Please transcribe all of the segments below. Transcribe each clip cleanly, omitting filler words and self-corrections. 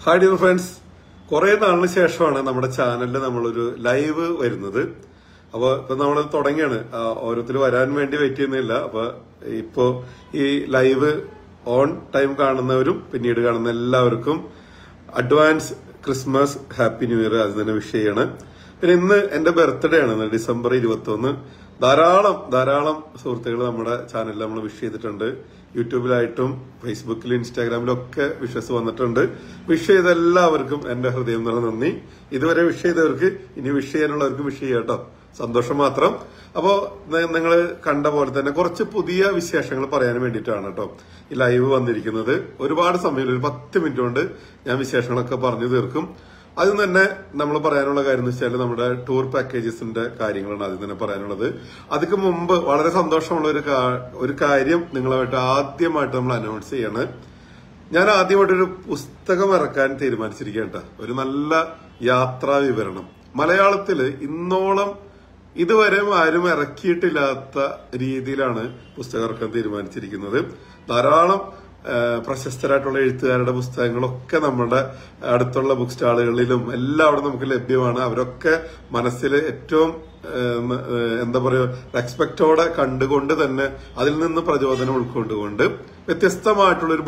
Hi dear friends, കുറെ നാളിന് ശേഷമാണ് നമ്മുടെ ചാനലിൽ നമ്മളൊരു ലൈവ് വരുന്നത്. അപ്പൊ ഇപ്പൊ നമ്മൾ തുടങ്ങിയാണ്, ഓരോരുത്തർ വരാൻ വേണ്ടി വെയിറ്റ് ചെയ്യുന്നില്ല. അപ്പൊ ഇപ്പോ ഈ ലൈവ് ഓൺ ടൈം കാണുന്നവരും പിന്നീട് കാണുന്ന എല്ലാവർക്കും advance Christmas happy new year അത് തന്നെ വിഷ് ചെയ്യാണ്. പിന്നെ ഇന്ന് എന്റെ ബർത്ത്ഡേ ആണ്, ഡിസംബർ 21. ധാരാളം സുഹൃത്തുക്കൾ നമ്മുടെ ചാനലിൽ നമ്മൾ വിഷ് ചെയ്തിട്ടുണ്ട്. യൂട്യൂബിലായിട്ടും ഫേസ്ബുക്കിലും ഇൻസ്റ്റാഗ്രാമിലും ഒക്കെ വിഷസ് വന്നിട്ടുണ്ട്. വിഷ് ചെയ്ത എല്ലാവർക്കും എന്റെ ഹൃദയം നിറഞ്ഞ നന്ദി. ഇതുവരെ വിഷ് ചെയ്തവർക്ക് ഇനി വിഷ് ചെയ്യാനുള്ളവർക്ക് വിഷ് ചെയ്യാം കേട്ടോ, സന്തോഷം മാത്രം. അപ്പോ നിങ്ങൾ കണ്ട പോലെ തന്നെ കുറച്ച് പുതിയ വിശേഷങ്ങൾ പറയാൻ വേണ്ടിയിട്ടാണ് കേട്ടോ ഈ ലൈവ് വന്നിരിക്കുന്നത്. ഒരുപാട് സമയം, ഒരു 10 മിനിറ്റ് കൊണ്ട് ഞാൻ വിശേഷങ്ങളൊക്കെ പറഞ്ഞു തീർക്കും. അതിൽ തന്നെ നമ്മൾ പറയാനുള്ള കാര്യം എന്ന് വെച്ചാൽ നമ്മുടെ ടൂർ പാക്കേജസിന്റെ കാര്യങ്ങളാണ് ആദ്യം തന്നെ പറയാനുള്ളത്. അതിക്ക് മുമ്പ് വളരെ സന്തോഷമുള്ള ഒരു കാര്യം നിങ്ങളുമായിട്ട് ആദ്യമായിട്ട് നമ്മൾ അനൗൺസ് ചെയ്യാണ്. ഞാൻ ആദ്യമായിട്ടൊരു പുസ്തകം ഇറക്കാൻ തീരുമാനിച്ചിരിക്കുകയാണ് കേട്ടോ. ഒരു നല്ല യാത്രാ വിവരണം മലയാളത്തില് ഇന്നോളം ഇതുവരെ ആരും ഇറക്കിയിട്ടില്ലാത്ത രീതിയിലാണ് പുസ്തകം ഇറക്കാൻ തീരുമാനിച്ചിരിക്കുന്നത്. ധാരാളം പ്രശസ്തരായിട്ടുള്ള എഴുത്തുകാരുടെ പുസ്തകങ്ങളൊക്കെ നമ്മുടെ അടുത്തുള്ള ബുക്ക് സ്റ്റാളുകളിലും എല്ലാം അവിടെ നമുക്ക് ലഭ്യമാണ്. അവരൊക്കെ മനസ്സിൽ ഏറ്റവും എന്താ പറയുക റെസ്പെക്റ്റോടെ കണ്ടുകൊണ്ട് തന്നെ അതിൽ നിന്ന് പ്രചോദനം ഉൾക്കൊണ്ടുകൊണ്ട് വ്യത്യസ്തമായിട്ടുള്ള ഒരു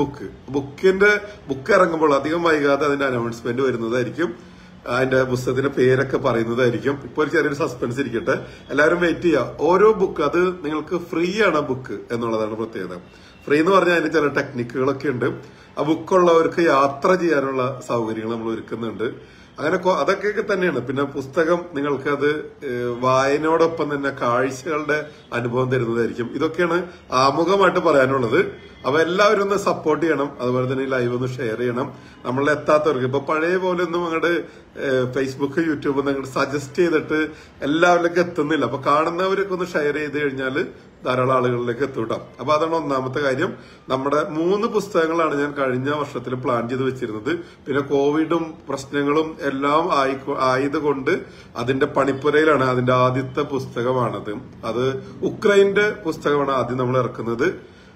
ബുക്ക് ഇറങ്ങുമ്പോൾ അധികം വൈകാതെ അതിന്റെ അനൗൺസ്മെന്റ് വരുന്നതായിരിക്കും. അതിന്റെ പുസ്തകത്തിന്റെ പേരൊക്കെ പറയുന്നതായിരിക്കും. ഇപ്പൊ ഒരു ചെറിയൊരു സസ്പെൻസ് ഇരിക്കട്ടെ, എല്ലാവരും വെയിറ്റ് ചെയ്യുക. ഓരോ ബുക്ക് അത് നിങ്ങൾക്ക് ഫ്രീ ആണ് ബുക്ക് എന്നുള്ളതാണ് പ്രത്യേകത. ഫ്രീ എന്ന് പറഞ്ഞാൽ അതിന് ചില ടെക്നിക്കുകളൊക്കെ ഉണ്ട്. ആ ബുക്കുള്ളവർക്ക് യാത്ര ചെയ്യാനുള്ള സൗകര്യങ്ങൾ നമ്മൾ ഒരുക്കുന്നുണ്ട്. അങ്ങനെ അതൊക്കെ തന്നെയാണ്. പിന്നെ പുസ്തകം നിങ്ങൾക്ക് അത് വായനയോടൊപ്പം തന്നെ കാഴ്ചകളുടെ അനുഭവം തരുന്നതായിരിക്കും. ഇതൊക്കെയാണ് ആമുഖമായിട്ട് പറയാനുള്ളത്. അപ്പൊ എല്ലാവരും ഒന്ന് സപ്പോർട്ട് ചെയ്യണം. അതുപോലെ തന്നെ ഈ ലൈവ് ഒന്ന് ഷെയർ ചെയ്യണം. നമ്മളെ എത്താത്തവർക്ക് ഇപ്പൊ പഴയ പോലെ ഒന്നും അങ്ങോട്ട് ഫേസ്ബുക്ക് യൂട്യൂബ് അങ്ങോട്ട് സജസ്റ്റ് ചെയ്തിട്ട് എല്ലാവരിലേക്കും എത്തുന്നില്ല. അപ്പൊ കാണുന്നവരൊക്കെ ഒന്ന് ഷെയർ ചെയ്ത് കഴിഞ്ഞാൽ ധാരാളം ആളുകളിലേക്ക് എത്തൂട്ടാ. അപ്പൊ അതാണ് ഒന്നാമത്തെ കാര്യം. നമ്മുടെ 3 പുസ്തകങ്ങളാണ് ഞാൻ കഴിഞ്ഞ വർഷത്തിൽ പ്ലാൻ ചെയ്ത് വെച്ചിരുന്നത്. പിന്നെ കോവിഡും പ്രശ്നങ്ങളും എല്ലാം ആയതുകൊണ്ട് അതിന്റെ പണിപ്പുരയിലാണ്. അതിന്റെ ആദ്യത്തെ പുസ്തകമാണത്. അത് ഉക്രൈന്റെ പുസ്തകമാണ് ആദ്യം നമ്മൾ ഇറക്കുന്നത്.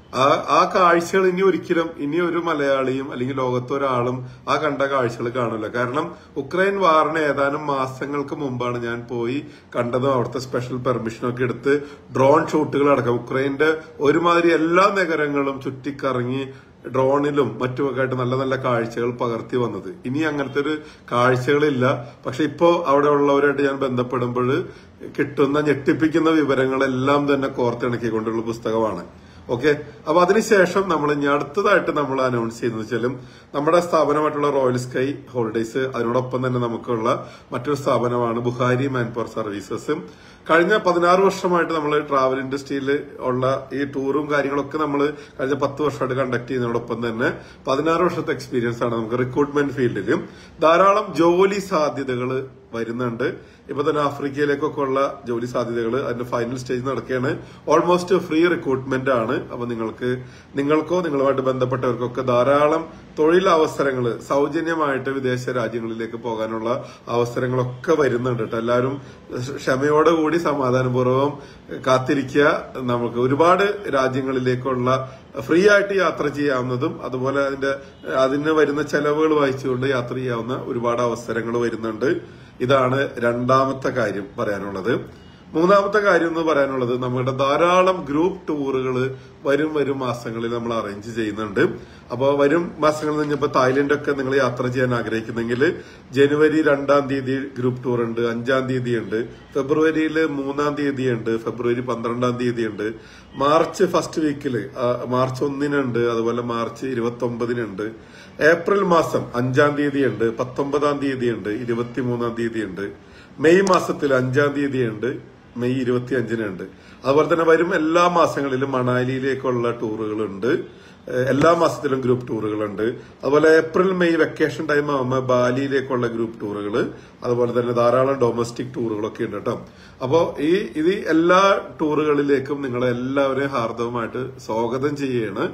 ആ കാഴ്ചകൾ ഇനി ഒരു മലയാളിയും അല്ലെങ്കിൽ ലോകത്തൊരാളും ആ കണ്ട കാഴ്ചകൾ കാണില്ല. കാരണം ഉക്രൈൻ വാറിന് ഏതാനും മാസങ്ങൾക്ക് മുമ്പാണ് ഞാൻ പോയി കണ്ടതും. അവിടുത്തെ സ്പെഷ്യൽ പെർമിഷനൊക്കെ എടുത്ത് ഡ്രോൺ ഷൂട്ടുകൾ അടക്കം ഉക്രൈന്റെ ഒരുമാതിരി എല്ലാ നഗരങ്ങളും ചുറ്റിക്കറങ്ങി ഡ്രോണിലും മറ്റുമൊക്കെ ആയിട്ട് നല്ല നല്ല കാഴ്ചകൾ പകർത്തി വന്നത്. ഇനി അങ്ങനത്തെ ഒരു കാഴ്ചകളില്ല. പക്ഷെ ഇപ്പോ അവിടെ ഉള്ളവരായിട്ട് ഞാൻ ബന്ധപ്പെടുമ്പോൾ കിട്ടുന്ന ഞെട്ടിപ്പിക്കുന്ന വിവരങ്ങളെല്ലാം തന്നെ കോർത്തിണക്കിക്കൊണ്ടുള്ള പുസ്തകമാണ്. ഓക്കെ, അപ്പൊ അതിനുശേഷം നമ്മൾ ഇനി അടുത്തതായിട്ട് നമ്മൾ അനൗൺസ് ചെയ്യുന്നത് വെച്ചാലും നമ്മുടെ സ്ഥാപനമായിട്ടുള്ള റോയൽസ്കൈ ഹോളിഡേസ്, അതിനോടൊപ്പം തന്നെ നമുക്കുള്ള മറ്റൊരു സ്ഥാപനമാണ് ബുഹാരി മാൻപവർ സർവീസസ്. കഴിഞ്ഞ 16 വർഷമായിട്ട് നമ്മൾ ട്രാവൽ ഇൻഡസ്ട്രിയിൽ ഉള്ള ഈ ടൂറും കാര്യങ്ങളൊക്കെ നമ്മൾ കഴിഞ്ഞ 10 വർഷമായിട്ട് കണ്ടക്ട് ചെയ്യുന്നതോടൊപ്പം തന്നെ 16 വർഷത്തെ എക്സ്പീരിയൻസ് ആണ് നമുക്ക് റിക്രൂട്ട്മെന്റ് ഫീൽഡിലും. ധാരാളം ജോലി സാധ്യതകൾ വരുന്നുണ്ട്. ഇപ്പൊ തന്നെ ആഫ്രിക്കയിലേക്കൊക്കെ ഉള്ള ജോലി സാധ്യതകൾ അതിന്റെ ഫൈനൽ സ്റ്റേജ് നടക്കുകയാണ്. ഓൾമോസ്റ്റ് ഫ്രീ റിക്രൂട്ട്മെന്റ് ആണ്. അപ്പൊ നിങ്ങൾക്കോ നിങ്ങളുമായിട്ട് ബന്ധപ്പെട്ടവർക്കൊക്കെ ധാരാളം തൊഴിലവസരങ്ങൾ സൗജന്യമായിട്ട് വിദേശ രാജ്യങ്ങളിലേക്ക് പോകാനുള്ള അവസരങ്ങളൊക്കെ വരുന്നുണ്ട് കേട്ടോ. എല്ലാവരും ക്ഷമയോടുകൂടി സമാധാനപൂർവ്വം കാത്തിരിക്കുക. നമുക്ക് ഒരുപാട് രാജ്യങ്ങളിലേക്കുള്ള ഫ്രീ ആയിട്ട് യാത്ര ചെയ്യാവുന്നതും അതുപോലെ അതിന് വരുന്ന ചെലവുകൾ വഹിച്ചുകൊണ്ട് യാത്ര ചെയ്യാവുന്ന ഒരുപാട് അവസരങ്ങൾ വരുന്നുണ്ട്. ഇതാണ് രണ്ടാമത്തെ കാര്യം പറയാനുള്ളത്. മൂന്നാമത്തെ കാര്യം എന്ന് പറയാനുള്ളത് നമ്മുടെ ധാരാളം ഗ്രൂപ്പ് ടൂറുകൾ വരും മാസങ്ങളിൽ നമ്മൾ അറേഞ്ച് ചെയ്യുന്നുണ്ട്. അപ്പോൾ വരും മാസങ്ങളിൽ കഴിഞ്ഞപ്പോൾ തായ്ലൻഡൊക്കെ നിങ്ങൾ യാത്ര ചെയ്യാൻ ആഗ്രഹിക്കുന്നെങ്കിൽ ജനുവരി 2-ാം തീയതി ഗ്രൂപ്പ് ടൂർ ഉണ്ട്, 5-ാം തീയതി ഉണ്ട്, ഫെബ്രുവരിയിൽ 3-ാം തീയതി ഉണ്ട്, ഫെബ്രുവരി 12-ാം തീയതി ഉണ്ട്, മാർച്ച് ഫസ്റ്റ് വീക്കില് മാർച്ച് 1-നുണ്ട്, അതുപോലെ മാർച്ച് 29-നുണ്ട്, ഏപ്രിൽ മാസം 5-ാം തീയതി ഉണ്ട്, 19-ാം തീയതി ഉണ്ട്, 23-ാം തീയതി ഉണ്ട്, മെയ് മാസത്തിൽ 5-ാം തീയതി ഉണ്ട്, മെയ് 25-നുണ്ട്. അതുപോലെ തന്നെ വരും എല്ലാ മാസങ്ങളിലും മണാലിയിലേക്കുള്ള ടൂറുകളുണ്ട്. എല്ലാ മാസത്തിലും ഗ്രൂപ്പ് ടൂറുകളുണ്ട്. അതുപോലെ ഏപ്രിൽ മെയ് വെക്കേഷൻ ടൈം ആകുമ്പോൾ ബാലിയിലേക്കുള്ള ഗ്രൂപ്പ് ടൂറുകൾ, അതുപോലെ തന്നെ ധാരാളം ഡൊമസ്റ്റിക് ടൂറുകളൊക്കെ ഉണ്ട് കേട്ടോ. അപ്പോൾ ഈ എല്ലാ ടൂറുകളിലേക്കും നിങ്ങളെ എല്ലാവരെയും ഹാർദവമായിട്ട് സ്വാഗതം ചെയ്യുകയാണ്.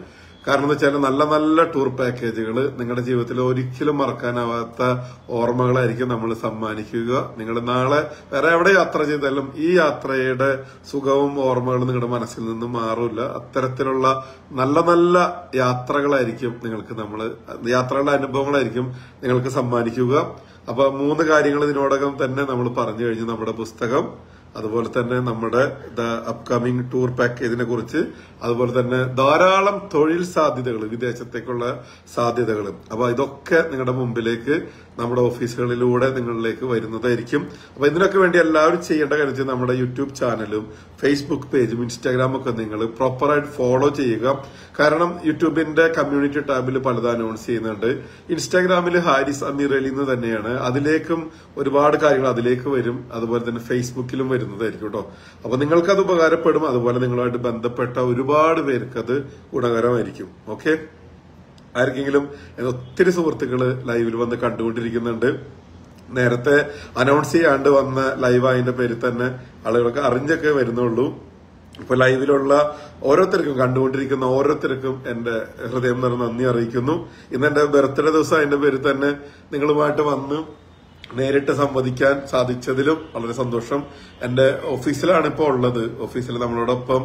കാരണം എന്ന് വെച്ചാൽ നല്ല നല്ല ടൂർ പാക്കേജുകൾ നിങ്ങളുടെ ജീവിതത്തിൽ ഒരിക്കലും മറക്കാനാവാത്ത ഓർമ്മകളായിരിക്കും നമ്മൾ സമ്മാനിക്കുക. നിങ്ങൾ നാളെ വേറെ എവിടെ യാത്ര ചെയ്താലും ഈ യാത്രയുടെ സുഖവും ഓർമ്മകളും നിങ്ങളുടെ മനസ്സിൽ നിന്ന് മാറില്ല. അത്തരത്തിലുള്ള നല്ല നല്ല യാത്രകളായിരിക്കും യാത്രകളുടെ അനുഭവങ്ങളായിരിക്കും നിങ്ങൾക്ക് സമ്മാനിക്കുക. അപ്പൊ 3 കാര്യങ്ങൾ ഇതിനോടകം തന്നെ നമ്മൾ പറഞ്ഞു കഴിഞ്ഞു. നമ്മുടെ പുസ്തകം, അതുപോലെ തന്നെ നമ്മുടെ അപ്കമിങ് ടൂർ പാക്കേജിനെ കുറിച്ച്, അതുപോലെ തന്നെ ധാരാളം തൊഴിൽ സാധ്യതകൾ, വിദേശത്തേക്കുള്ള സാധ്യതകൾ. അപ്പൊ ഇതൊക്കെ നിങ്ങളുടെ മുമ്പിലേക്ക് നമ്മുടെ ഓഫീസുകളിലൂടെ നിങ്ങളിലേക്ക് വരുന്നതായിരിക്കും. അപ്പൊ ഇതിനൊക്കെ വേണ്ടി എല്ലാവരും ചെയ്യേണ്ട കാര്യം നമ്മുടെ യൂട്യൂബ് ചാനലും ഫേസ്ബുക്ക് പേജും ഇൻസ്റ്റാഗ്രാമും ഒക്കെ നിങ്ങൾ പ്രോപ്പറായിട്ട് ഫോളോ ചെയ്യുക. കാരണം യൂട്യൂബിന്റെ കമ്മ്യൂണിറ്റി ടാബിൽ പലതും അനൗൺസ് ചെയ്യുന്നുണ്ട്. ഇൻസ്റ്റാഗ്രാമിൽ ഹാരിസ് അമീറലി എന്ന് തന്നെയാണ്. അതിലേക്കും ഒരുപാട് കാര്യങ്ങൾ അതിലേക്ക് വരും. അതുപോലെ തന്നെ ഫേസ്ബുക്കിലും വരുന്നതായിരിക്കും കേട്ടോ. അപ്പൊ നിങ്ങൾക്കത് ഉപകാരപ്പെടും. അതുപോലെ നിങ്ങളുമായിട്ട് ബന്ധപ്പെട്ട ഒരുപാട് പേർക്ക് അത് ഗുണകരമായിരിക്കും. ഓക്കെ, ആർക്കെങ്കിലും ഒത്തിരി സുഹൃത്തുക്കള് ലൈവിൽ വന്ന് കണ്ടുകൊണ്ടിരിക്കുന്നുണ്ട്. നേരത്തെ അനൗൺസ് ചെയ്യാണ്ട് വന്ന ലൈവ് അതിന്റെ പേരിൽ തന്നെ ആളുകളൊക്കെ അറിഞ്ഞൊക്കെ വരുന്നുള്ളൂ. ഇപ്പൊ ലൈവിലുള്ള ഓരോരുത്തർക്കും, കണ്ടുകൊണ്ടിരിക്കുന്ന ഓരോരുത്തർക്കും എന്റെ ഹൃദയം നിറഞ്ഞ നന്ദി അറിയിക്കുന്നു. ഇന്ന് എന്റെ ബർത്ത്ഡേ ദിവസം അതിന്റെ പേരിൽ തന്നെ നിങ്ങളുമായിട്ട് വന്ന് നേരിട്ട് സംവദിക്കാൻ സാധിച്ചതിലും വളരെ സന്തോഷം. എന്റെ ഓഫീസിലാണ് ഇപ്പോൾ ഉള്ളത്. ഓഫീസിൽ നമ്മളോടൊപ്പം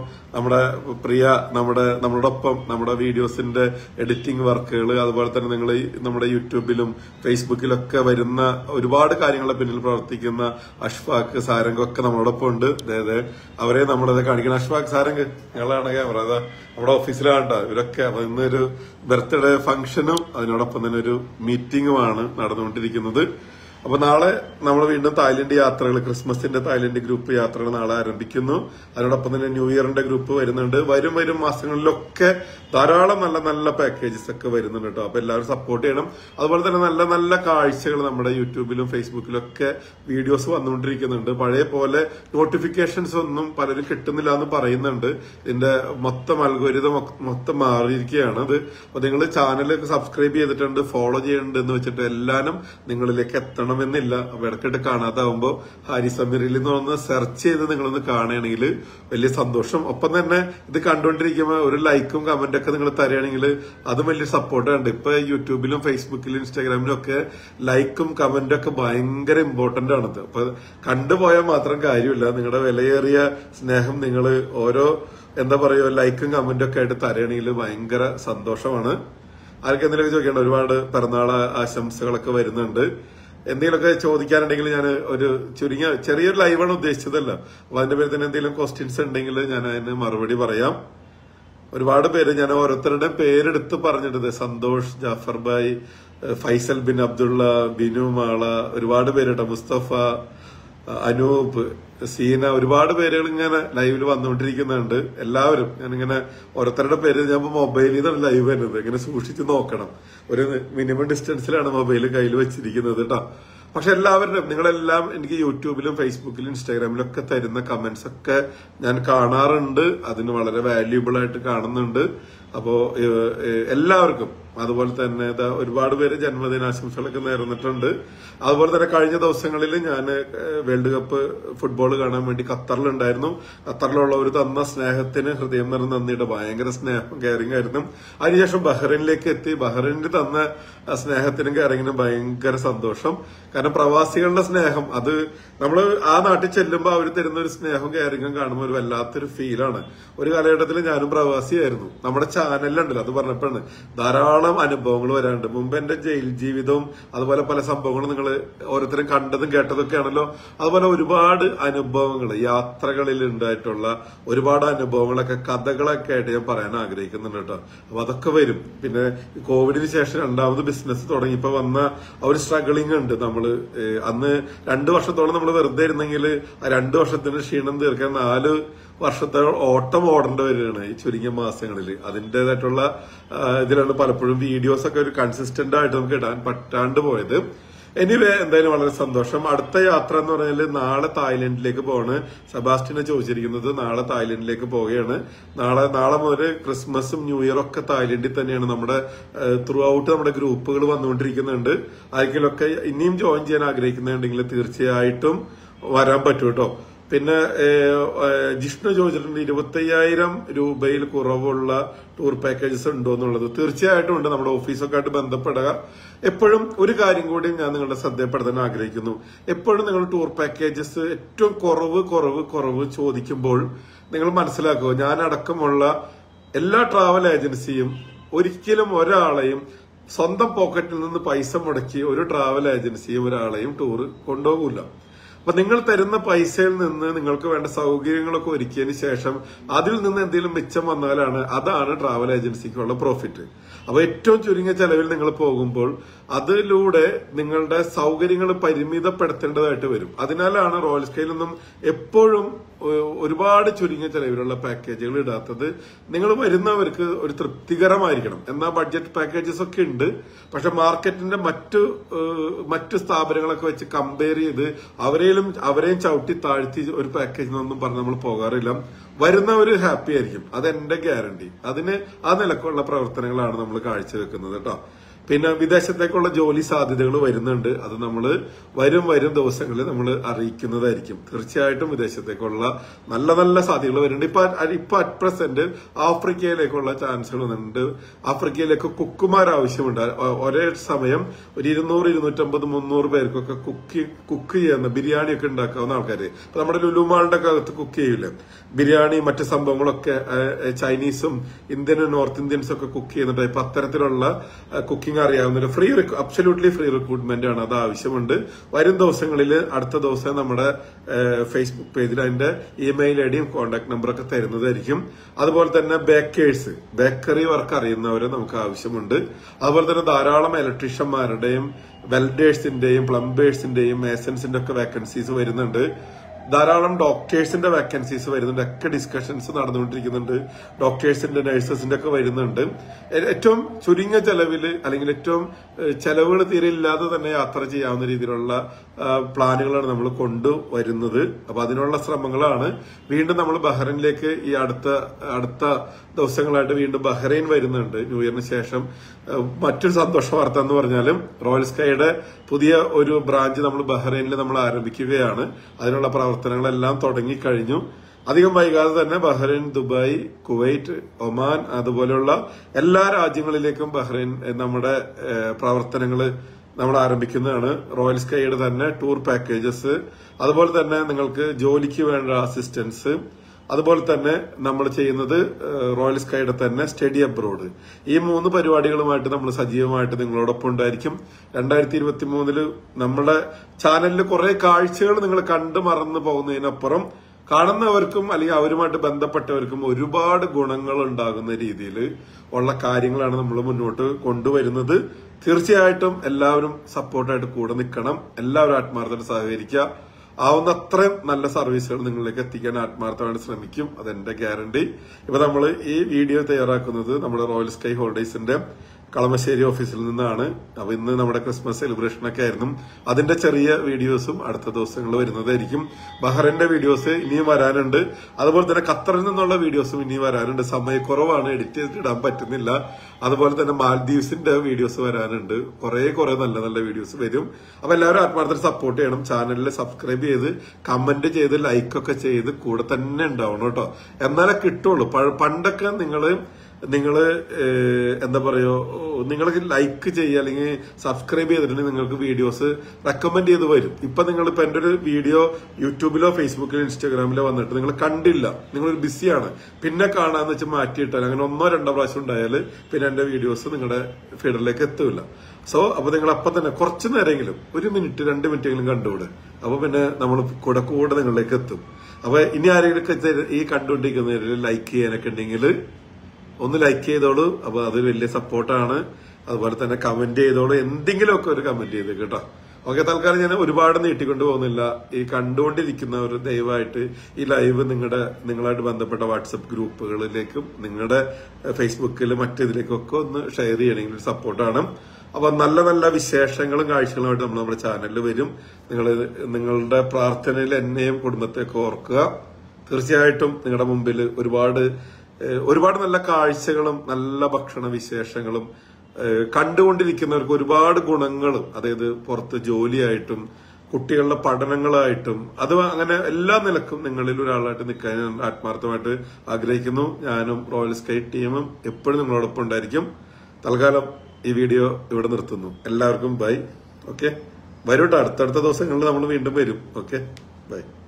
നമ്മുടെ വീഡിയോസിന്റെ എഡിറ്റിംഗ് വർക്കുകൾ, അതുപോലെ തന്നെ നിങ്ങൾ നമ്മുടെ യൂട്യൂബിലും ഫേസ്ബുക്കിലൊക്കെ വരുന്ന ഒരുപാട് കാര്യങ്ങളെ പിന്നിൽ പ്രവർത്തിക്കുന്ന അഷ്ഫാഖ്, സാരംഗ് ഒക്കെ നമ്മളോടൊപ്പം ഉണ്ട്. അതായത് അവരെ നമ്മളത് കാണിക്കണം. അഷ്ഫാഖ്, സാരംഗ്, ഞങ്ങളാണ് ക്യാമറ നമ്മുടെ ഓഫീസിലാണ് ഇവരൊക്കെ. അപ്പൊ ഇന്നൊരു ബർത്ത്ഡേ ഫംഗ്ഷനും അതിനോടൊപ്പം തന്നെ ഒരു മീറ്റിംഗുമാണ് നടന്നുകൊണ്ടിരിക്കുന്നത്. അപ്പൊ നാളെ നമ്മൾ വീണ്ടും തായ്ലൻഡ് യാത്രകൾ, ക്രിസ്മസിന്റെ തായ്ലൻഡ് ഗ്രൂപ്പ് യാത്രകൾ നാളെ ആരംഭിക്കുന്നു. അതിനോടൊപ്പം തന്നെ ന്യൂ ഇയറിന്റെ ഗ്രൂപ്പ് വരുന്നുണ്ട്. വരും മാസങ്ങളിലൊക്കെ ധാരാളം നല്ല നല്ല പാക്കേജസ് ഒക്കെ വരുന്നുണ്ട് കേട്ടോ. അപ്പൊ എല്ലാവരും സപ്പോർട്ട് ചെയ്യണം. അതുപോലെ തന്നെ നല്ല നല്ല കാഴ്ചകൾ നമ്മുടെ യൂട്യൂബിലും ഫേസ്ബുക്കിലും ഒക്കെ വീഡിയോസ് വന്നുകൊണ്ടിരിക്കുന്നുണ്ട്. പഴയ പോലെ നോട്ടിഫിക്കേഷൻസ് ഒന്നും പലരും കിട്ടുന്നില്ല എന്ന് പറയുന്നുണ്ട്. ഇതിന്റെ മൊത്തം അൽഗോരിതം മൊത്തം മാറിയിരിക്കുകയാണ് അത്. അപ്പൊ നിങ്ങൾ ചാനലൊക്കെ സബ്സ്ക്രൈബ് ചെയ്തിട്ടുണ്ട്, ഫോളോ ചെയ്യുന്നുണ്ട് എന്ന് വെച്ചിട്ട് എല്ലാവരും നിങ്ങളിലേക്ക് എത്തണം എന്നില്ല. അപ്പൊ ഇടയ്ക്കിട്ട് കാണാതാവുമ്പോ ഹാരിസ് അമീറലി എന്ന് പറഞ്ഞ് സെർച്ച് ചെയ്ത് നിങ്ങളൊന്ന് കാണുകയാണെങ്കിൽ വലിയ സന്തോഷം. ഒപ്പം തന്നെ ഇത് കണ്ടുകൊണ്ടിരിക്കുമ്പോൾ ഒരു ലൈക്കും കമന്റും ഒക്കെ നിങ്ങൾ തരികയാണെങ്കിൽ അതും വലിയ സപ്പോർട്ടാണ്. ഇപ്പൊ യൂട്യൂബിലും ഫേസ്ബുക്കിലും ഇൻസ്റ്റാഗ്രാമിലും ഒക്കെ ലൈക്കും കമന്റും ഒക്കെ ഭയങ്കര ഇമ്പോർട്ടന്റ് ആണത്. അപ്പൊ കണ്ടുപോയാൽ മാത്രം കാര്യമില്ല. നിങ്ങളുടെ വിലയേറിയ സ്നേഹം നിങ്ങൾ ഓരോ ലൈക്കും കമന്റും ഒക്കെ ആയിട്ട് തരികയാണെങ്കിൽ ഭയങ്കര സന്തോഷമാണ്. ആർക്കെന്തെങ്കിലുമൊക്കെ ചോദിക്കേണ്ട ഒരുപാട് പിറന്നാൾ ആശംസകളൊക്കെ വരുന്നുണ്ട്. എന്തെങ്കിലുമൊക്കെ ചോദിക്കാനുണ്ടെങ്കിൽ ഞാൻ ഒരു ചെറിയൊരു ലൈവാണ് ഉദ്ദേശിച്ചതല്ല. അപ്പൊ അതിന്റെ പേരിൽ തന്നെ എന്തെങ്കിലും ക്വസ്റ്റ്യൻസ് ഉണ്ടെങ്കിൽ ഞാൻ അതിന് മറുപടി പറയാം. ഒരുപാട് പേര്, ഞാൻ ഓരോരുത്തരുടെ പേരെടുത്ത് പറഞ്ഞിട്ടുണ്ട്. സന്തോഷ്, ജാഫർ ഭായ്, ഫൈസൽ ബിൻ അബ്ദുള്ള, ബിനു മാള, ഒരുപാട് പേരുണ്ട്. മുസ്തഫ, അനൂപ്, സീന, ഒരുപാട് പേരുകൾ ഇങ്ങനെ ലൈവിൽ വന്നുകൊണ്ടിരിക്കുന്നുണ്ട്. എല്ലാവരും ഞാനിങ്ങനെ ഓരോരുത്തരുടെ പേര് ഞാൻ മൊബൈലിൽ നിന്നാണ് ലൈവ് വരുന്നത്. ഇങ്ങനെ സൂക്ഷിച്ച് നോക്കണം. ഒരു മിനിമം ഡിസ്റ്റൻസിലാണ് മൊബൈൽ കയ്യിൽ വെച്ചിരിക്കുന്നത് കേട്ടോ. പക്ഷെ എല്ലാവരുടെയും, നിങ്ങളെല്ലാം എനിക്ക് യൂട്യൂബിലും ഫേസ്ബുക്കിലും ഇൻസ്റ്റാഗ്രാമിലും ഒക്കെ തരുന്ന കമന്റ്സ് ഒക്കെ ഞാൻ കാണാറുണ്ട്. അതിന് വളരെ വാല്യൂബിൾ ആയിട്ട് കാണുന്നുണ്ട്. അപ്പോ എല്ലാവർക്കും, അതുപോലെ തന്നെ ഒരുപാട് പേര് ജന്മദിനാശംസകളൊക്കെ നേർന്നിട്ടുണ്ട്. അതുപോലെ തന്നെ കഴിഞ്ഞ ദിവസങ്ങളിൽ ഞാൻ വേൾഡ് കപ്പ് ഫുട്ബോൾ കാണാൻ വേണ്ടി ഖത്തറിലുണ്ടായിരുന്നു. ഖത്തറിലുള്ളവർ തന്ന സ്നേഹത്തിന് ഹൃദയം നിറഞ്ഞ നന്ദിയുടെ ഭയങ്കര സ്നേഹം, കെയറിംഗ് ആയിരുന്നു. അതിനുശേഷം ബഹ്റൈനിലേക്ക് എത്തി. ബഹ്റൈനിൽ തന്ന സ്നേഹത്തിനും കെയറിങ്ങിനും ഭയങ്കര സന്തോഷം. കാരണം പ്രവാസികളുടെ സ്നേഹം, അത് നമ്മൾ ആ നാട്ടിൽ ചെല്ലുമ്പോൾ അവർ തരുന്ന ഒരു സ്നേഹവും കെയറിങ്ങും കാണുമ്പോൾ ഒരു വല്ലാത്തൊരു ഫീലാണ്. ഒരു കാലഘട്ടത്തിൽ ഞാനും പ്രവാസിയായിരുന്നു. നമ്മുടെ ചാനലിലുണ്ടല്ലോ, അത് പറഞ്ഞപ്പോഴാണ് ധാരാളം അനുഭവങ്ങൾ വരാനുണ്ട്. മുമ്പ് എന്റെ ജയിൽ ജീവിതവും അതുപോലെ പല സംഭവങ്ങളും നിങ്ങൾ ഓരോരുത്തരും കണ്ടതും കേട്ടതൊക്കെ ആണല്ലോ. അതുപോലെ ഒരുപാട് അനുഭവങ്ങൾ, യാത്രകളിൽ ഉണ്ടായിട്ടുള്ള ഒരുപാട് അനുഭവങ്ങളൊക്കെ, കഥകളൊക്കെ ആയിട്ട് ഞാൻ പറയാൻ ആഗ്രഹിക്കുന്നുണ്ട് കേട്ടോ. അപ്പൊ അതൊക്കെ വരും. പിന്നെ കോവിഡിന് ശേഷം രണ്ടാമത് ബിസിനസ് തുടങ്ങിയപ്പോ വന്ന ഒരു സ്ട്രഗിളിംഗ് ഉണ്ട്. നമ്മള് അന്ന് 2 വർഷത്തോളം നമ്മൾ വെറുതെ ഇരുന്നെങ്കിൽ ആ 2 വർഷത്തിന് ക്ഷീണം തീർക്കാൻ 4 വർഷത്തെ ഓട്ടം ഓടേണ്ടി വരികയാണ് ഈ ചുരുങ്ങിയ മാസങ്ങളിൽ. അതിൻ്റെതായിട്ടുള്ള ഇതിലാണ് പലപ്പോഴും വീഡിയോസ് ഒക്കെ ഒരു കൺസിസ്റ്റന്റ് ആയിട്ട് നമുക്ക് ഇടാൻ പറ്റാണ്ട് പോയത്. എനിവേ, എന്തായാലും വളരെ സന്തോഷം. അടുത്ത യാത്ര എന്ന് പറഞ്ഞാൽ നാളെ തായ്ലൻഡിലേക്ക് പോവാണ്. സെബാസ്റ്റ്യനെ ചോദിച്ചിരിക്കുന്നത് നാളെ തായ്ലൻഡിലേക്ക് പോവുകയാണ്. നാളെ മുതൽ ക്രിസ്മസും ന്യൂ ഇയറും ഒക്കെ തായ്ലൻഡിൽ തന്നെയാണ്. നമ്മുടെ ത്രൂ ഔട്ട് നമ്മുടെ ഗ്രൂപ്പുകൾ വന്നുകൊണ്ടിരിക്കുന്നുണ്ട്. ആരെങ്കിലുമൊക്കെ ഇനിയും ജോയിൻ ചെയ്യാൻ ആഗ്രഹിക്കുന്നുണ്ടെങ്കിൽ തീർച്ചയായിട്ടും വരാൻ പറ്റും കേട്ടോ. പിന്നെ ജിഷ്ണു ചോദിച്ചിട്ടുണ്ട് 25,000 രൂപയിൽ കുറവുള്ള ടൂർ പാക്കേജസ് ഉണ്ടോ എന്നുള്ളത്. തീർച്ചയായിട്ടും ഉണ്ട്. നമ്മുടെ ഓഫീസൊക്കെ ആയിട്ട് ബന്ധപ്പെടുക. എപ്പോഴും ഒരു കാര്യം കൂടി ഞാൻ നിങ്ങളുടെ ശ്രദ്ധപ്പെടുത്താൻ ആഗ്രഹിക്കുന്നു. എപ്പോഴും നിങ്ങൾ ടൂർ പാക്കേജസ് ഏറ്റവും കുറവ് ചോദിക്കുമ്പോൾ നിങ്ങൾ മനസ്സിലാക്കുക, ഞാനടക്കമുള്ള എല്ലാ ട്രാവൽ ഏജൻസിയും ഒരിക്കലും ഒരാളെയും സ്വന്തം പോക്കറ്റിൽ നിന്ന് പൈസ മുടക്കി ഒരു ട്രാവൽ ഏജൻസിയും ഒരാളെയും ടൂർ കൊണ്ടുപോകില്ല. അപ്പൊ നിങ്ങൾ തരുന്ന പൈസയിൽ നിന്ന് നിങ്ങൾക്ക് വേണ്ട സൗകര്യങ്ങളൊക്കെ ഒരുക്കിയതിന് ശേഷം അതിൽ നിന്ന് എന്തെങ്കിലും മിച്ചം വന്നാലാണ് അതാണ് ട്രാവൽ ഏജൻസിക്കുള്ള പ്രോഫിറ്റ്. അപ്പൊ ഏറ്റവും ചുരുങ്ങിയ ചെലവിൽ നിങ്ങൾ പോകുമ്പോൾ അതിലൂടെ നിങ്ങളുടെ സൗകര്യങ്ങൾ പരിമിതപ്പെടുത്തേണ്ടതായിട്ട് വരും. അതിനാലാണ് റോയൽസ്കയിൽ നിന്നും എപ്പോഴും ഒരുപാട് ചുരുങ്ങിയ ചെലവിലുള്ള പാക്കേജുകൾ ഇടാത്തത്. നിങ്ങൾ വരുന്നവർക്ക് ഒരു തൃപ്തികരമായിരിക്കണം. എന്നാൽ ബഡ്ജറ്റ് പാക്കേജസ് ഒക്കെ ഉണ്ട്. പക്ഷെ മാർക്കറ്റിന്റെ മറ്റു സ്ഥാപനങ്ങളൊക്കെ വെച്ച് കമ്പയർ ചെയ്ത് അവരെയും ചവിട്ടി താഴ്ത്തി ഒരു പാക്കേജിനൊന്നും പറഞ്ഞ് നമ്മൾ പോകാറില്ല. വരുന്നവര് ഹാപ്പി ആയിരിക്കും, അതെന്റെ ഗ്യാരണ്ടി. അതിന് ആ നിലക്കുള്ള പ്രവർത്തനങ്ങളാണ് നമ്മൾ കാഴ്ചവെക്കുന്നത് കേട്ടോ. പിന്നെ വിദേശത്തേക്കുള്ള ജോലി സാധ്യതകൾ വരുന്നുണ്ട്. അത് നമ്മൾ വരും ദിവസങ്ങളിൽ നമ്മൾ അറിയിക്കുന്നതായിരിക്കും. തീർച്ചയായിട്ടും വിദേശത്തേക്കുള്ള നല്ല സാധ്യതകൾ വരുന്നുണ്ട്. ഇപ്പൊ അറ്റ് പ്രസന്റ് ആഫ്രിക്കയിലേക്കുള്ള ചാൻസുകൾ വന്നിട്ടുണ്ട്. ആഫ്രിക്കയിലേക്ക് കുക്കുമാർ ആവശ്യമുണ്ട്. ഒരേ സമയം ഒരു 200, 250, 300 പേർക്കൊക്കെ കുക്ക് ചെയ്യുന്ന ബിരിയാണി ഒക്കെ ഉണ്ടാക്കാവുന്ന ആൾക്കാര്. ഇപ്പൊ നമ്മുടെ ലുലുമാളുടെ അകത്ത് കുക്ക് ചെയ്യൂലേ ബിരിയാണി, മറ്റു സംഭവങ്ങളൊക്കെ ചൈനീസും ഇന്ത്യനും നോർത്ത് ഇന്ത്യൻസും ഒക്കെ കുക്ക് ചെയ്യുന്നുണ്ട്. ഇപ്പൊ അത്തരത്തിലുള്ള കുക്കിംഗ് അറിയാവുന്ന അബ്സല്യൂട്ട്ലി ഫ്രീ റിക്രൂട്ട്മെന്റ് ആണ്. അത് ആവശ്യമുണ്ട്. വരും ദിവസങ്ങളിൽ അടുത്ത ദിവസം നമ്മുടെ ഫേസ്ബുക്ക് പേജിൽ അതിന്റെ ഇമെയിൽ ഐഡിയും കോൺടാക്ട് നമ്പറൊക്കെ തരുന്നതായിരിക്കും. അതുപോലെ തന്നെ ബേക്കറി വർക്ക് അറിയുന്നവരെ നമുക്ക് ആവശ്യമുണ്ട്. അതുപോലെ തന്നെ ധാരാളം ഇലക്ട്രീഷ്യന്മാരുടെയും വെൽഡേഴ്സിന്റെയും പ്ലംബേഴ്സിന്റെയും മേസൻസിന്റെ ഒക്കെ വേക്കൻസീസ് വരുന്നുണ്ട്. ധാരാളം ഡോക്ടേഴ്സിന്റെ വേക്കൻസീസ് വരുന്നുണ്ട്. ഒക്കെ ഡിസ്കഷൻസ് നടന്നുകൊണ്ടിരിക്കുന്നുണ്ട്. ഡോക്ടേഴ്സിന്റെ നഴ്സസിന്റെ ഒക്കെ വരുന്നുണ്ട്. ഏറ്റവും ചുരുങ്ങിയ ചെലവിൽ അല്ലെങ്കിൽ ഏറ്റവും ചെലവുകൾ തീരെ ഇല്ലാതെ തന്നെ യാത്ര ചെയ്യാവുന്ന രീതിയിലുള്ള പ്ലാനുകളാണ് നമ്മൾ കൊണ്ടുവരുന്നത്. അപ്പൊ അതിനുള്ള ശ്രമങ്ങളാണ്. വീണ്ടും നമ്മൾ ബഹ്റൈനിലേക്ക് ഈ അടുത്ത ദിവസങ്ങളായിട്ട് വീണ്ടും ബഹ്റൈൻ വരുന്നുണ്ട്. ന്യൂ ഇയറിന് ശേഷം മറ്റൊരു സന്തോഷ വാർത്ത എന്ന് പറഞ്ഞാലും റോയൽസ്കൈയുടെ പുതിയ ഒരു ബ്രാഞ്ച് നമ്മൾ ബഹ്റൈനിൽ നമ്മൾ ആരംഭിക്കുകയാണ്. അതിനുള്ള പ്രവർത്തനങ്ങളെല്ലാം തുടങ്ങിക്കഴിഞ്ഞു. അധികം വൈകാതെ തന്നെ ബഹ്റൈൻ, ദുബായ്, കുവൈറ്റ്, ഒമാൻ അതുപോലെയുള്ള എല്ലാ രാജ്യങ്ങളിലേക്കും ബഹ്റൈൻ നമ്മുടെ പ്രവർത്തനങ്ങൾ നമ്മൾ ആരംഭിക്കുന്നതാണ്. റോയൽസ്കൈയുടെ തന്നെ ടൂർ പാക്കേജസ്, അതുപോലെ തന്നെ നിങ്ങൾക്ക് ജോലിക്ക് വേണ്ട അസിസ്റ്റൻസ്, അതുപോലെ തന്നെ നമ്മൾ ചെയ്യുന്നത് റോയൽസ്കൈയുടെ തന്നെ സ്റ്റഡി അബ്രോഡ്. ഈ 3 പരിപാടികളുമായിട്ട് നമ്മൾ സജീവമായിട്ട് നിങ്ങളോടൊപ്പം ഉണ്ടായിരിക്കും. 2023 നമ്മുടെ ചാനലിൽ കുറെ കാഴ്ചകൾ നിങ്ങൾ കണ്ടു മറന്നു പോകുന്നതിനപ്പുറം കാണുന്നവർക്കും അല്ലെങ്കിൽ അവരുമായിട്ട് ബന്ധപ്പെട്ടവർക്കും ഒരുപാട് ഗുണങ്ങൾ ഉണ്ടാകുന്ന രീതിയിൽ ഉള്ള കാര്യങ്ങളാണ് നമ്മൾ മുന്നോട്ട് കൊണ്ടുവരുന്നത്. തീർച്ചയായിട്ടും എല്ലാവരും സപ്പോർട്ടായിട്ട് കൂടെ നിൽക്കണം. എല്ലാവരും ആത്മാർത്ഥമായിട്ട് സഹകരിക്കുക. ആവുന്നത്രയും നല്ല സർവീസുകൾ നിങ്ങളിലേക്ക് എത്തിക്കാൻ ആത്മാർത്ഥമായിട്ട് ശ്രമിക്കും. അതെന്റെ ഗ്യാരണ്ടി. ഇപ്പൊ നമ്മൾ ഈ വീഡിയോ തയ്യാറാക്കുന്നത് നമ്മുടെ റോയൽസ്കൈ ഹോളിഡേയ്സിന്റെ കളമശ്ശേരി ഓഫീസിൽ നിന്നാണ്. അപ്പൊ ഇന്ന് നമ്മുടെ ക്രിസ്മസ് സെലിബ്രേഷൻ ഒക്കെ ആയിരുന്നു. അതിന്റെ ചെറിയ വീഡിയോസും അടുത്ത ദിവസങ്ങൾ വരുന്നതായിരിക്കും. ബഹ്റൈന്റെ വീഡിയോസ് ഇനിയും വരാനുണ്ട്. അതുപോലെ തന്നെ ഖത്തറിൽ നിന്നുള്ള വീഡിയോസും ഇനിയും വരാനുണ്ട്. സമയക്കുറവാണ്, എഡിറ്റ് ചെയ്തിട്ട് ഇടാൻ പറ്റുന്നില്ല. അതുപോലെ തന്നെ മാൽദീവ്സിന്റെ വീഡിയോസ് വരാനുണ്ട്. കുറെ നല്ല വീഡിയോസ് വരും. അപ്പൊ എല്ലാവരും ആത്മാർത്ഥത്തിൽ സപ്പോർട്ട് ചെയ്യണം. ചാനലിൽ സബ്സ്ക്രൈബ് ചെയ്ത് കമന്റ് ചെയ്ത് ലൈക്കൊക്കെ ചെയ്ത് കൂടെ തന്നെ ഉണ്ടാവണം കേട്ടോ. എന്നാലേ കിട്ടുള്ളൂ. പണ്ടൊക്കെ നിങ്ങള് എന്താ പറയോ, നിങ്ങൾക്ക് ലൈക്ക് ചെയ്യുക അല്ലെങ്കിൽ സബ്സ്ക്രൈബ് ചെയ്തിട്ടുണ്ടെങ്കിൽ നിങ്ങൾക്ക് വീഡിയോസ് റെക്കമെൻഡ് ചെയ്ത് വരും. ഇപ്പൊ നിങ്ങളിപ്പോ എന്റെ ഒരു വീഡിയോ യൂട്യൂബിലോ ഫേസ്ബുക്കിലോ ഇൻസ്റ്റാഗ്രാമിലോ വന്നിട്ട് നിങ്ങൾ കണ്ടില്ല, നിങ്ങളൊരു ബിസിയാണ്, പിന്നെ കാണാന്ന് വെച്ച് മാറ്റിയിട്ടാൽ അങ്ങനെ 1-2 പ്രാവശ്യം ഉണ്ടായാൽ പിന്നെ എന്റെ വീഡിയോസ് നിങ്ങളുടെ ഫീഡറിലേക്ക് എത്തൂല. അപ്പൊ നിങ്ങൾ അപ്പൊ തന്നെ കുറച്ചു നേരമെങ്കിലും 1 മിനിറ്റ് 2 മിനിറ്റെങ്കിലും കണ്ടുകൂടെ. അപ്പൊ പിന്നെ നമ്മൾ കൂടെ നിങ്ങളിലേക്ക് എത്തും. അപ്പൊ ഇനി ആരെങ്കിലും ഈ കണ്ടുകൊണ്ടിരിക്കുന്നവരിൽ ലൈക്ക് ചെയ്യാനൊക്കെ ഉണ്ടെങ്കിൽ ഒന്ന് ലൈക്ക് ചെയ്തോളൂ. അപ്പൊ അത് വലിയ സപ്പോർട്ടാണ്. അതുപോലെ തന്നെ കമന്റ് ചെയ്തോളൂ. എന്തെങ്കിലുമൊക്കെ ഒരു കമന്റ് ചെയ്ത് കേട്ടോ. ഓക്കെ, തൽക്കാലം ഞാൻ ഒരുപാട് നീട്ടിക്കൊണ്ടു പോകുന്നില്ല. ഈ കണ്ടുകൊണ്ടിരിക്കുന്നവർ ദയവായിട്ട് ഈ ലൈവ് നിങ്ങളായിട്ട് ബന്ധപ്പെട്ട വാട്സപ്പ് ഗ്രൂപ്പുകളിലേക്കും നിങ്ങളുടെ ഫേസ്ബുക്കിൽ മറ്റേതിലേക്കൊക്കെ ഒന്ന് ഷെയർ ചെയ്യണമെങ്കിൽ ഒരു സപ്പോർട്ടാണ്. അപ്പൊ നല്ല വിശേഷങ്ങളും കാഴ്ചകളുമായിട്ട് നമ്മൾ നമ്മുടെ ചാനലിൽ വരും. നിങ്ങളുടെ പ്രാർത്ഥനയിൽ എന്നെയും കുടുംബത്തെയൊക്കെ ഓർക്കുക. തീർച്ചയായിട്ടും നിങ്ങളുടെ മുമ്പിൽ ഒരുപാട് നല്ല കാഴ്ചകളും നല്ല ഭക്ഷണ വിശേഷങ്ങളും കണ്ടുകൊണ്ടിരിക്കുന്നവർക്ക് ഒരുപാട് ഗുണങ്ങളും, അതായത് പുറത്ത് ജോലിയായിട്ടും കുട്ടികളുടെ പഠനങ്ങളായിട്ടും അത് അങ്ങനെ എല്ലാ നിലക്കും നിങ്ങളിൽ ഒരാളായിട്ട് നിൽക്കാൻ ഞാൻ ആത്മാർത്ഥമായിട്ട് ആഗ്രഹിക്കുന്നു. ഞാനും റോയൽ സ്കൈ ടീമും എപ്പോഴും നിങ്ങളോടൊപ്പം ഉണ്ടായിരിക്കും. തൽക്കാലം ഈ വീഡിയോ ഇവിടെ നിർത്തുന്നു. എല്ലാവർക്കും ബൈ. ഓക്കെ, വരൂട്ടോ, അടുത്തടുത്ത ദിവസങ്ങളിൽ നമ്മൾ വീണ്ടും വരും. Okay, by.